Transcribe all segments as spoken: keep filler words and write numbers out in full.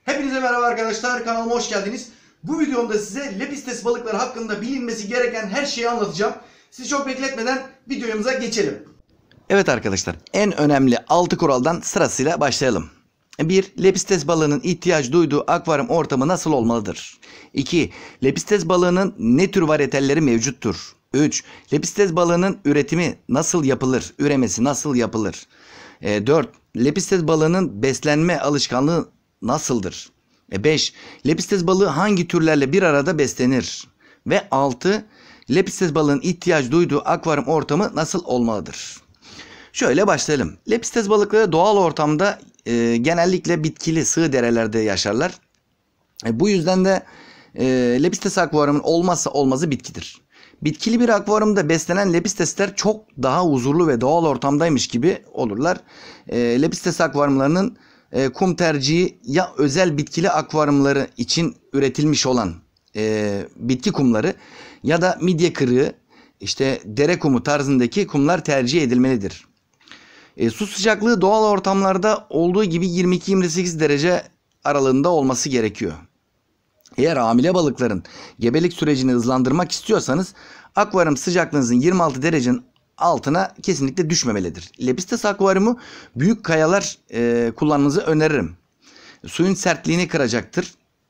Hepinize merhaba arkadaşlar, kanalıma hoş geldiniz. Bu videomda size lepistes balıkları hakkında bilinmesi gereken her şeyi anlatacağım. Sizi çok bekletmeden videomuza geçelim. Evet arkadaşlar, en önemli altı kuraldan sırasıyla başlayalım. bir. Lepistes balığının ihtiyaç duyduğu akvaryum ortamı nasıl olmalıdır? iki. Lepistes balığının ne tür varyetelleri mevcuttur? üç. Lepistes balığının üretimi nasıl yapılır? Üremesi nasıl yapılır? dört. Lepistes balığının beslenme alışkanlığı nasıldır? beş. Lepistes balığı hangi türlerle bir arada beslenir? Ve altı. Lepistes balığın ihtiyaç duyduğu akvaryum ortamı nasıl olmalıdır? Şöyle başlayalım. Lepistes balıkları doğal ortamda e, genellikle bitkili sığ derelerde yaşarlar. E, bu yüzden de e, lepistes akvaryumun olmazsa olmazı bitkidir. Bitkili bir akvaryumda beslenen lepistesler çok daha huzurlu ve doğal ortamdaymış gibi olurlar. E, lepistes akvaryumlarının e, kum tercihi ya özel bitkili akvaryumları için üretilmiş olan e, bitki kumları ya da midye kırığı, işte dere kumu tarzındaki kumlar tercih edilmelidir. E, su sıcaklığı doğal ortamlarda olduğu gibi yirmi iki yirmi sekiz derece aralığında olması gerekiyor. Eğer hamile balıkların gebelik sürecini hızlandırmak istiyorsanız akvaryum sıcaklığınızın yirmi altı derecenin altına kesinlikle düşmemelidir. Lepistes akvaryumu büyük kayalar e, kullanmanızı öneririm. Suyun sertliğini kıracaktır.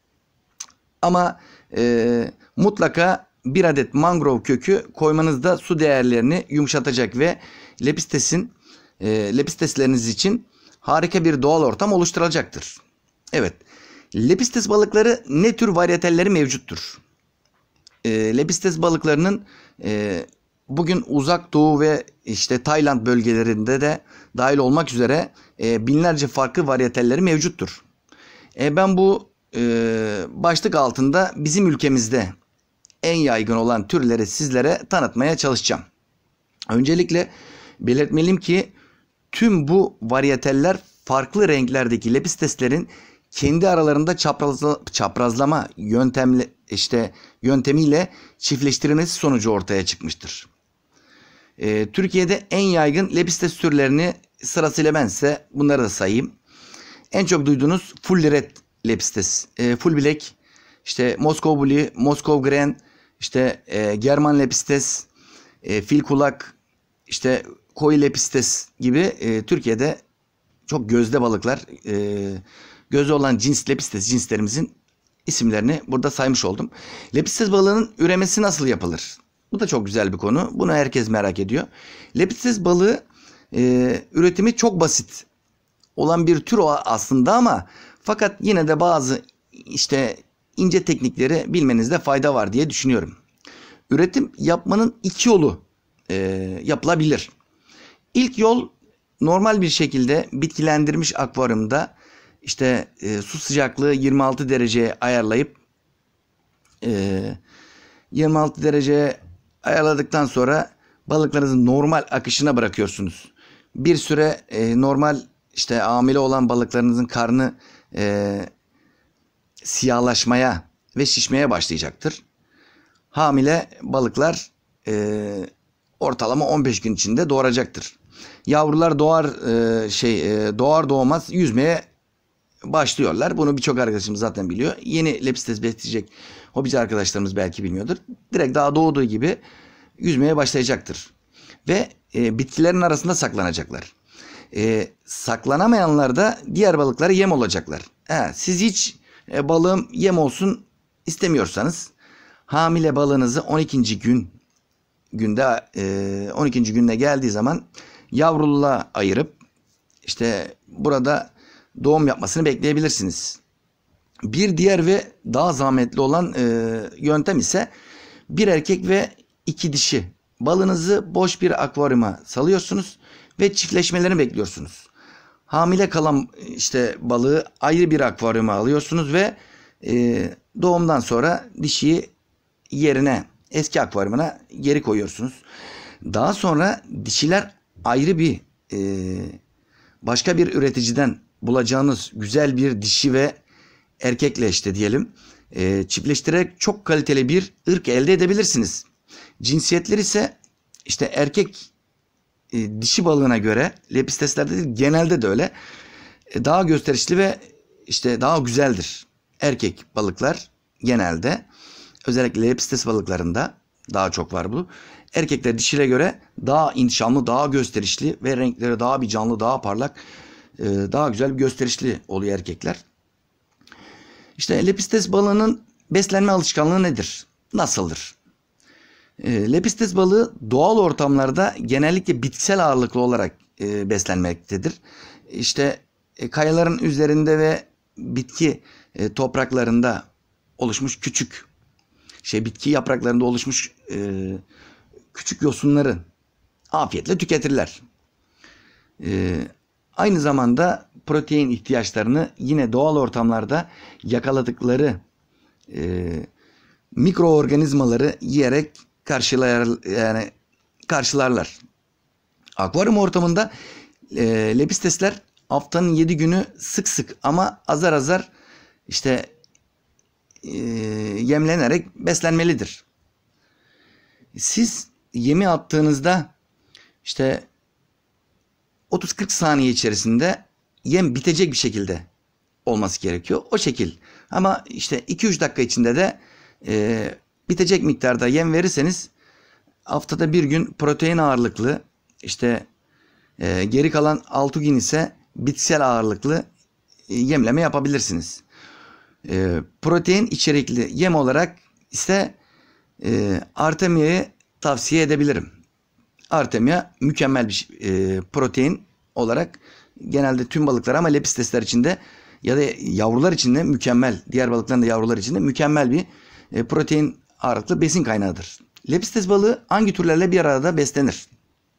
Ama e, mutlaka bir adet mangrove kökü koymanızda su değerlerini yumuşatacak ve lepistesin e, lepistesleriniz için harika bir doğal ortam oluşturacaktır. Evet. Lepistes balıkları ne tür varyetelleri mevcuttur? E, lepistes balıklarının e, bugün Uzak Doğu ve işte Tayland bölgelerinde de dahil olmak üzere e, binlerce farklı varyetelleri mevcuttur. E, ben bu e, başlık altında bizim ülkemizde en yaygın olan türleri sizlere tanıtmaya çalışacağım. Öncelikle belirtmeliyim ki tüm bu varyeteller farklı renklerdeki lepisteslerin kendi aralarında çaprazla, çaprazlama yöntemle işte yöntemiyle çiftleştirilmesi sonucu ortaya çıkmıştır. Ee, Türkiye'de en yaygın lepistes türlerini sırasıyla ben size bunları da sayayım. En çok duyduğunuz full red lepistes, e, full black, işte Moskov Blue, Moskov Green, işte e, German lepistes, e, fil kulak, işte koyu lepistes gibi e, Türkiye'de çok gözde balıklar. E, Gözde olan cins lepistes cinslerimizin isimlerini burada saymış oldum. Lepistes balığının üremesi nasıl yapılır? Bu da çok güzel bir konu. Bunu herkes merak ediyor. Lepistes balığı e, üretimi çok basit olan bir tür aslında ama fakat yine de bazı işte ince teknikleri bilmenizde fayda var diye düşünüyorum. Üretim yapmanın iki yolu e, yapılabilir. İlk yol normal bir şekilde bitkilendirilmiş akvaryumda İşte e, su sıcaklığı yirmi altı dereceye ayarlayıp e, yirmi altı dereceye ayarladıktan sonra balıklarınızın normal akışına bırakıyorsunuz. Bir süre e, normal işte hamile olan balıklarınızın karnı e, siyahlaşmaya ve şişmeye başlayacaktır. Hamile balıklar e, ortalama on beş gün içinde doğuracaktır. Yavrular doğar e, şey e, doğar doğmaz yüzmeye başlıyorlar. Bunu birçok arkadaşımız zaten biliyor. Yeni lepistes besleyecek hobici arkadaşlarımız belki bilmiyordur. Direkt daha doğduğu gibi yüzmeye başlayacaktır. Ve e, bitkilerin arasında saklanacaklar. E, saklanamayanlar da diğer balıklara yem olacaklar. He, siz hiç e, balığım yem olsun istemiyorsanız hamile balığınızı on ikinci gün günde e, on ikinci gününe geldiği zaman yavruluğa ayırıp işte burada doğum yapmasını bekleyebilirsiniz. Bir diğer ve daha zahmetli olan e, yöntem ise bir erkek ve iki dişi balığınızı boş bir akvaryuma salıyorsunuz ve çiftleşmelerini bekliyorsunuz. Hamile kalan işte balığı ayrı bir akvaryuma alıyorsunuz ve e, doğumdan sonra dişiyi yerine eski akvaryumuna geri koyuyorsunuz. Daha sonra dişiler ayrı bir e, başka bir üreticiden bulacağınız güzel bir dişi ve erkekle işte diyelim e, çiftleştirerek çok kaliteli bir ırk elde edebilirsiniz. Cinsiyetler ise işte erkek e, dişi balığına göre lepisteslerde değil, genelde de öyle e, daha gösterişli ve işte daha güzeldir. Erkek balıklar genelde, özellikle lepistes balıklarında daha çok var bu. Erkekler dişile göre daha intişamlı, daha gösterişli ve renkleri daha bir canlı, daha parlak, daha güzel bir gösterişli oluyor erkekler. İşte lepistes balığının beslenme alışkanlığı nedir? Nasıldır? E, lepistes balığı doğal ortamlarda genellikle bitkisel ağırlıklı olarak e, beslenmektedir. İşte e, kayaların üzerinde ve bitki e, topraklarında oluşmuş küçük şey bitki yapraklarında oluşmuş e, küçük yosunları afiyetle tüketirler. E, aynı zamanda protein ihtiyaçlarını yine doğal ortamlarda yakaladıkları e, mikroorganizmaları yiyerek karşılar, yani karşılarlar. Akvaryum ortamında e, lepistesler haftanın yedi günü sık sık ama azar azar işte e, yemlenerek beslenmelidir. Siz yemi attığınızda işte otuz kırk saniye içerisinde yem bitecek bir şekilde olması gerekiyor. O şekil. Ama işte iki üç dakika içinde de e, bitecek miktarda yem verirseniz haftada bir gün protein ağırlıklı, işte e, geri kalan altı gün ise bitkisel ağırlıklı e, yemleme yapabilirsiniz. E, protein içerikli yem olarak ise e, Artemia'yı tavsiye edebilirim. Artemia mükemmel bir e, protein olarak genelde tüm balıklar ama lepistesler içinde ya da yavrular içinde mükemmel, diğer balıkların da yavrular içinde mükemmel bir e, protein ağırlıklı besin kaynağıdır. Lepistes balığı hangi türlerle bir arada beslenir?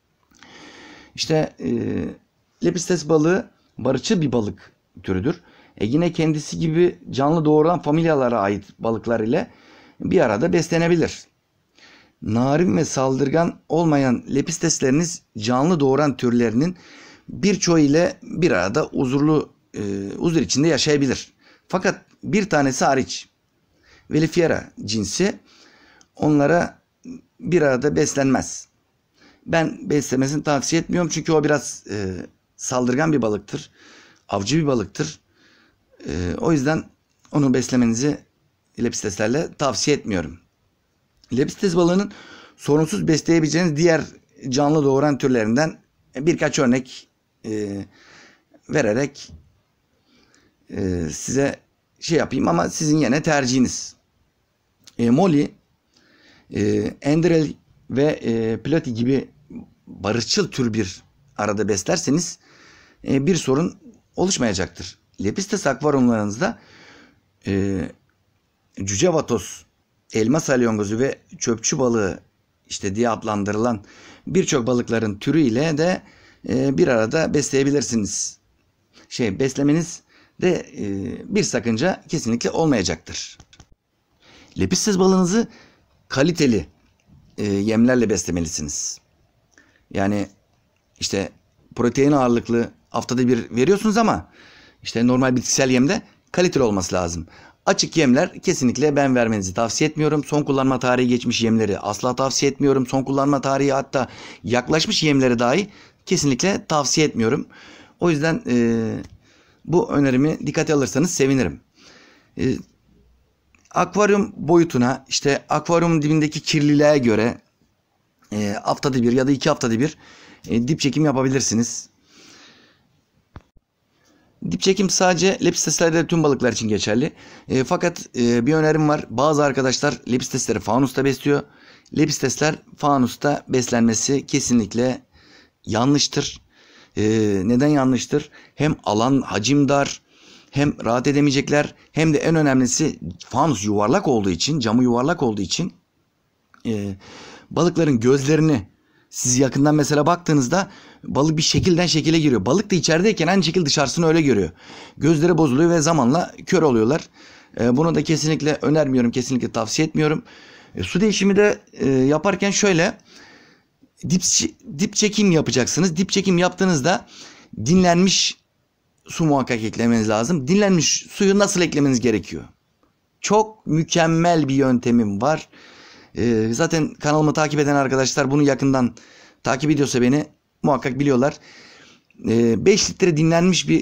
İşte e, lepistes balığı barışçıl bir balık türüdür. E yine kendisi gibi canlı doğuran familyalara ait balıklar ile bir arada beslenebilir. Narin ve saldırgan olmayan lepistesleriniz canlı doğuran türlerinin birçoğu ile bir arada huzurlu e, huzur içinde yaşayabilir. Fakat bir tanesi hariç, Velifiera cinsi onlara bir arada beslenmez. Ben beslemesini tavsiye etmiyorum çünkü o biraz e, saldırgan bir balıktır. Avcı bir balıktır. E, o yüzden onu beslemenizi lepisteslerle tavsiye etmiyorum. Lepistes balığının sorunsuz besleyebileceğiniz diğer canlı doğuran türlerinden birkaç örnek e, vererek e, size şey yapayım ama sizin yine tercihiniz. E, Molly, e, Endrel ve e, Platy gibi barışçıl tür bir arada beslerseniz e, bir sorun oluşmayacaktır. Lepistes akvaryumlarınızda e, cüce vatoz, elma salyongozu ve çöpçü balığı işte diye adlandırılan birçok balıkların türü ile de e, bir arada besleyebilirsiniz. Şey beslemeniz de e, bir sakınca kesinlikle olmayacaktır. Lepistes balığınızı kaliteli e, yemlerle beslemelisiniz. Yani işte protein ağırlıklı haftada bir veriyorsunuz ama işte normal bitkisel yemde kaliteli olması lazım. Açık yemler kesinlikle ben vermenizi tavsiye etmiyorum. Son kullanma tarihi geçmiş yemleri asla tavsiye etmiyorum. Son kullanma tarihi hatta yaklaşmış yemleri dahi kesinlikle tavsiye etmiyorum. O yüzden e, bu önerimi dikkate alırsanız sevinirim. E, akvaryum boyutuna, işte akvaryumun dibindeki kirliliğe göre e, haftada bir ya da iki haftada bir e, dip çekim yapabilirsiniz. Dip çekim sadece lepisteslerde tüm balıklar için geçerli. E, fakat e, bir önerim var. Bazı arkadaşlar lepistesleri fanusta besliyor. Lepistesler fanusta beslenmesi kesinlikle yanlıştır. E, neden yanlıştır? Hem alan hacim dar, hem rahat edemeyecekler, hem de en önemlisi fanus yuvarlak olduğu için, camı yuvarlak olduğu için e, balıkların gözlerini siz yakından mesela baktığınızda balık bir şekilden şekile giriyor. Balık da içerideyken aynı şekilde dışarısını öyle görüyor. Gözleri bozuluyor ve zamanla kör oluyorlar. E, bunu da kesinlikle önermiyorum, kesinlikle tavsiye etmiyorum. E, su değişimi de e, yaparken şöyle dip, dip çekim yapacaksınız. Dip çekim yaptığınızda dinlenmiş su muhakkak eklemeniz lazım. Dinlenmiş suyu nasıl eklemeniz gerekiyor? Çok mükemmel bir yöntemim var. Ee, zaten kanalımı takip eden arkadaşlar bunu yakından takip ediyorsa beni muhakkak biliyorlar. Ee, beş litre dinlenmiş bir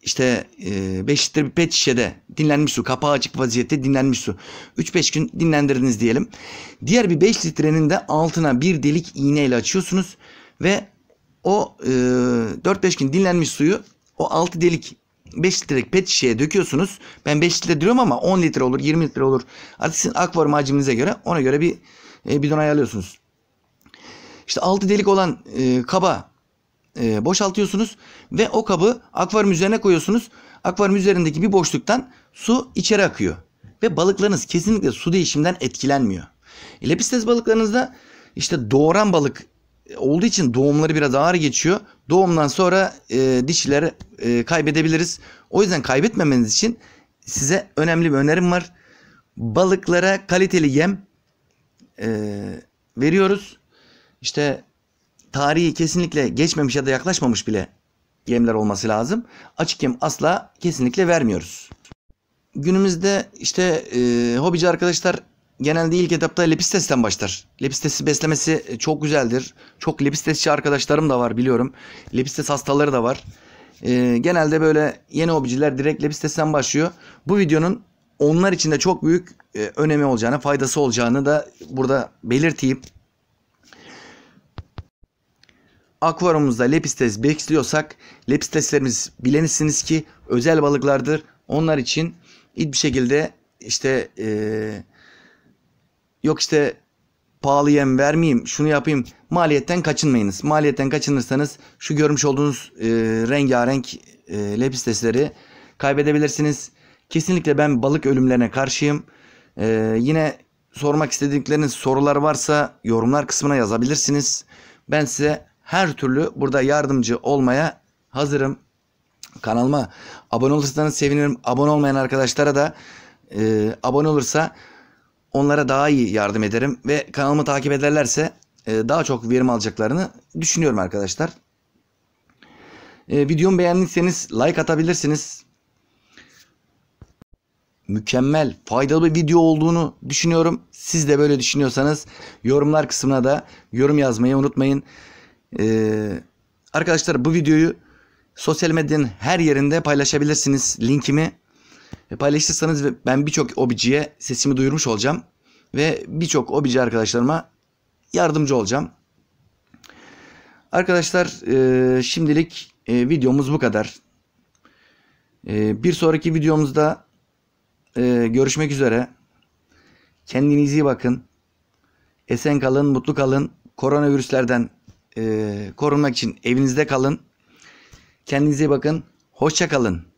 işte beş litre bir pet şişede dinlenmiş su, kapağı açık vaziyette dinlenmiş su. üç beş gün dinlendirdiniz diyelim. Diğer bir beş litrenin de altına bir delik iğneyle açıyorsunuz ve o e, dört beş gün dinlenmiş suyu o altı delik beş litrelik pet şişeye döküyorsunuz. Ben beş litre diyorum ama on litre olur, yirmi litre olur. Artık sizin akvaryum hacminize göre, ona göre bir e, bidon ayarlıyorsunuz. İşte altı delik olan e, kaba e, boşaltıyorsunuz ve o kabı akvaryum üzerine koyuyorsunuz. Akvaryum üzerindeki bir boşluktan su içeri akıyor. Ve balıklarınız kesinlikle su değişiminden etkilenmiyor. E, Lepistes balıklarınızda işte doğuran balık olduğu için doğumları biraz ağır geçiyor. Doğumdan sonra e, dişileri e, kaybedebiliriz. O yüzden kaybetmemeniz için size önemli bir önerim var. Balıklara kaliteli yem e, veriyoruz. İşte tarihi kesinlikle geçmemiş ya da yaklaşmamış bile yemler olması lazım. Açık yem asla kesinlikle vermiyoruz. Günümüzde işte e, hobici arkadaşlar genelde ilk etapta Lepistes'ten başlar. Lepistes'i beslemesi çok güzeldir. Çok Lepistesçi arkadaşlarım da var, biliyorum. Lepistes hastaları da var. E, genelde böyle yeni hobiciler direkt Lepistes'ten başlıyor. Bu videonun onlar için de çok büyük e, önemi olacağını, faydası olacağını da burada belirteyim. Akvaryumumuzda Lepistes besliyorsak, Lepisteslerimiz bilenisiniz ki özel balıklardır. Onlar için hiçbir şekilde işte e, yok işte pahalı yem vermeyeyim, şunu yapayım, maliyetten kaçınmayınız. Maliyetten kaçınırsanız şu görmüş olduğunuz e, rengarenk e, Lepistesleri kaybedebilirsiniz. Kesinlikle ben balık ölümlerine karşıyım. E, yine sormak istedikleriniz sorular varsa yorumlar kısmına yazabilirsiniz. Ben size her türlü burada yardımcı olmaya hazırım. Kanalıma abone olursanız sevinirim. Abone olmayan arkadaşlara da e, abone olursa onlara daha iyi yardım ederim. Ve kanalımı takip ederlerse e, daha çok verim alacaklarını düşünüyorum arkadaşlar. E, videomu beğendiyseniz like atabilirsiniz. Mükemmel, faydalı bir video olduğunu düşünüyorum. Siz de böyle düşünüyorsanız yorumlar kısmına da yorum yazmayı unutmayın. Ee, arkadaşlar bu videoyu sosyal medyanın her yerinde paylaşabilirsiniz. Linkimi paylaşırsanız ben birçok hobiciye sesimi duyurmuş olacağım. Ve birçok hobici arkadaşlarıma yardımcı olacağım. Arkadaşlar e, şimdilik e, videomuz bu kadar. E, bir sonraki videomuzda e, görüşmek üzere. Kendinize iyi bakın. Esen kalın, mutlu kalın. Koronavirüslerden e, korunmak için evinizde kalın. Kendinize iyi bakın. Hoşça kalın.